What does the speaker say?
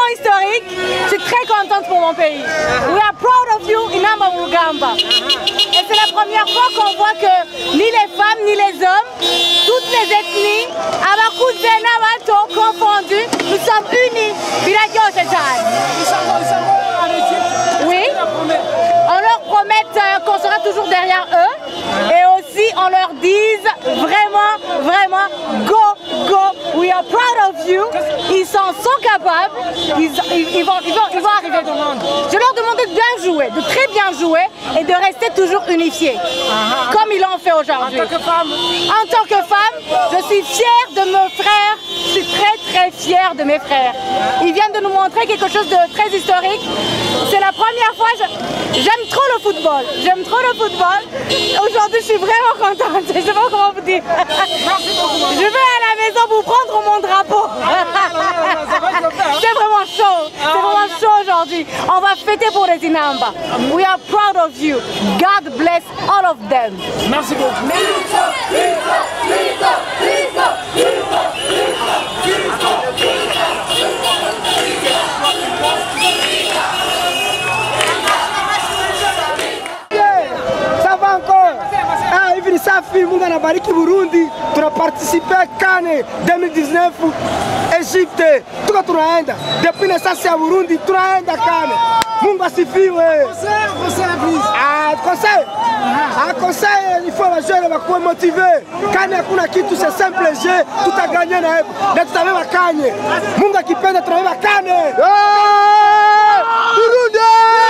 historique. Je suis très contente pour mon pays. We are proud of you, Inamba Mugamba. Et c'est la première fois qu'on voit que ni les femmes ni les hommes, toutes les ethnies, Abakuzena Bato confondus, nous sommes unis. Oui, on leur promet qu'on sera toujours derrière eux et aussi on leur dise vraiment go, we are proud of you. Ils sont capables, ils vont arriver. Je leur demande de bien jouer, de très bien jouer et de rester toujours unifiés, comme ils l'ont fait aujourd'hui. En tant que femme, je suis fière de mes frères, je suis très fière de mes frères. Ils viennent de nous montrer quelque chose de très historique. C'est la première fois, j'aime trop le football. Aujourd'hui, je suis vraiment contente. Je ne sais pas comment vous dire. Je vais à la maison vous prendre mon drapeau. C'est vraiment chaud aujourd'hui. On va fêter pour les Inamba. We are proud of you. God bless all of them. Merci beaucoup. Hivi safi, Mungu anabariki Burundi. Tunaparticipe Kane 2019 Egypte. Tuko tunaenda. Depuis naissance ya Burundi tunaenda Kane. Mungu asifiwe. Conseil, il faut les jeunes wakuwe motivés. Kane hakuna kitu, c'est simple jeu. Tutaganya na hebu. Na tutabeba Kane. Mungu akipenda tunabeba Kane. Burundi!